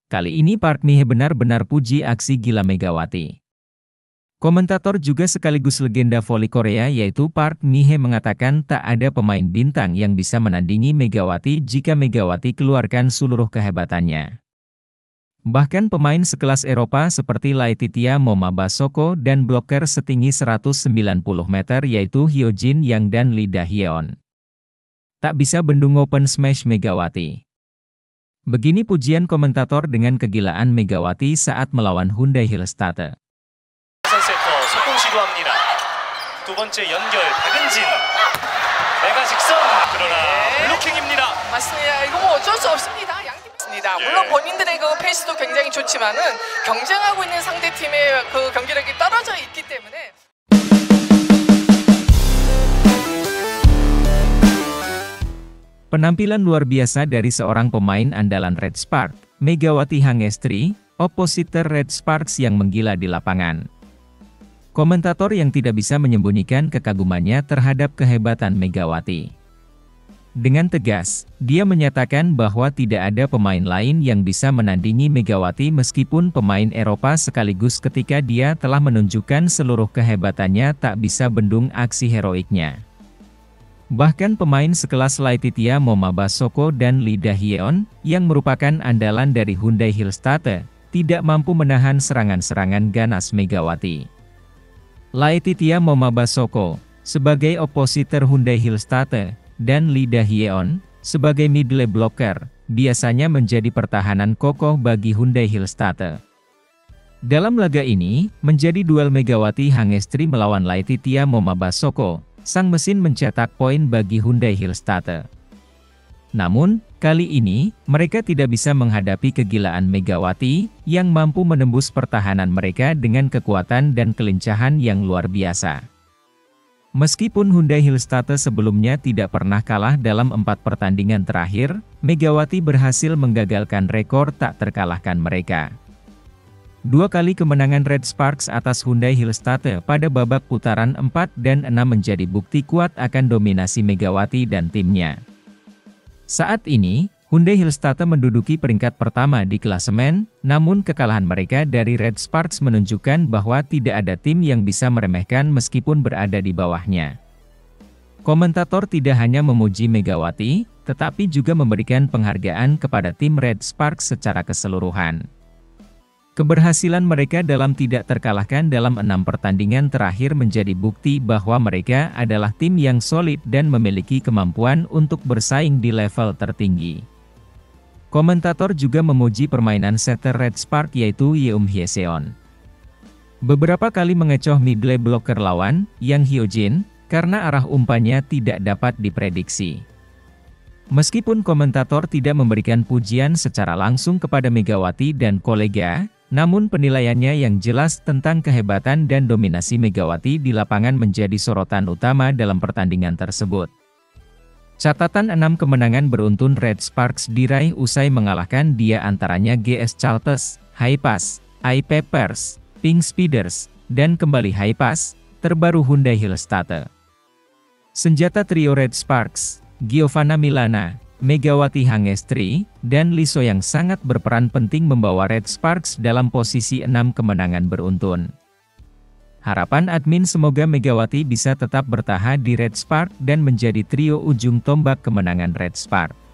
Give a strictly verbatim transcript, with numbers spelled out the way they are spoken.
Kali ini Park Mi-hye benar-benar puji aksi gila Megawati. Komentator juga sekaligus legenda voli Korea yaitu Park Mi-hye mengatakan tak ada pemain bintang yang bisa menandingi Megawati jika Megawati keluarkan seluruh kehebatannya. Bahkan pemain sekelas Eropa seperti Laetitia Momabasoko dan bloker setinggi seratus sembilan puluh meter yaitu Hyo Jin Yang dan Lee Da-hyeon tak bisa bendung open smash Megawati. Begini pujian komentator dengan kegilaan Megawati saat melawan Hyundai Hillstate. 선세터 속공 시도합니다. 두 번째 연결 박은진. 내가 직선 그러나 블로킹입니다. 맞습니다. 이거 뭐 어쩔 수 없습니다. 양팀 있습니다. 물론 본인들의 그 페이스도 굉장히 좋지만은 경쟁하고 있는 상대 팀의 그 경기력이 떨어져 있기 때문에. Penampilan luar biasa dari seorang pemain andalan Red Sparks, Megawati Hangestri, opositor Red Sparks yang menggila di lapangan. Komentator yang tidak bisa menyembunyikan kekagumannya terhadap kehebatan Megawati. Dengan tegas, dia menyatakan bahwa tidak ada pemain lain yang bisa menandingi Megawati meskipun pemain Eropa sekaligus ketika dia telah menunjukkan seluruh kehebatannya tak bisa bendung aksi heroiknya. Bahkan pemain sekelas Laetitia Momabasoko dan Lee Da-hyeon, yang merupakan andalan dari Hyundai Hillstate, tidak mampu menahan serangan-serangan ganas Megawati. Laetitia Momabasoko, sebagai opositor Hyundai Hillstate, dan Lee Da-hyeon, sebagai middle blocker, biasanya menjadi pertahanan kokoh bagi Hyundai Hillstate. Dalam laga ini, menjadi duel Megawati Hangestri melawan Laetitia Momabasoko, sang mesin mencetak poin bagi Hyundai Hillstate. Namun, kali ini, mereka tidak bisa menghadapi kegilaan Megawati, yang mampu menembus pertahanan mereka dengan kekuatan dan kelincahan yang luar biasa. Meskipun Hyundai Hillstate sebelumnya tidak pernah kalah dalam empat pertandingan terakhir, Megawati berhasil menggagalkan rekor tak terkalahkan mereka. Dua kali kemenangan Red Sparks atas Hyundai Hillstate pada babak putaran empat dan enam menjadi bukti kuat akan dominasi Megawati dan timnya. Saat ini, Hyundai Hillstate menduduki peringkat pertama di klasemen, namun kekalahan mereka dari Red Sparks menunjukkan bahwa tidak ada tim yang bisa meremehkan meskipun berada di bawahnya. Komentator tidak hanya memuji Megawati, tetapi juga memberikan penghargaan kepada tim Red Sparks secara keseluruhan. Keberhasilan mereka dalam tidak terkalahkan dalam enam pertandingan terakhir menjadi bukti bahwa mereka adalah tim yang solid dan memiliki kemampuan untuk bersaing di level tertinggi. Komentator juga memuji permainan setter Red Sparks yaitu Yeum Hyeseon. Beberapa kali mengecoh middle blocker lawan, Yang Hyo Jin, karena arah umpannya tidak dapat diprediksi. Meskipun komentator tidak memberikan pujian secara langsung kepada Megawati dan kolega, namun penilaiannya yang jelas tentang kehebatan dan dominasi Megawati di lapangan menjadi sorotan utama dalam pertandingan tersebut. Catatan enam kemenangan beruntun Red Sparks diraih usai mengalahkan dia antaranya G S Chalters, Haipas, I-Peppers, Pink Speeders, dan kembali Haipas, terbaru Hyundai Hillstate. Senjata trio Red Sparks, Giovanna Milana, Megawati Hangestri, dan Lee So-yang sangat berperan penting membawa Red Sparks dalam posisi enam kemenangan beruntun. Harapan admin semoga Megawati bisa tetap bertahan di Red Sparks dan menjadi trio ujung tombak kemenangan Red Sparks.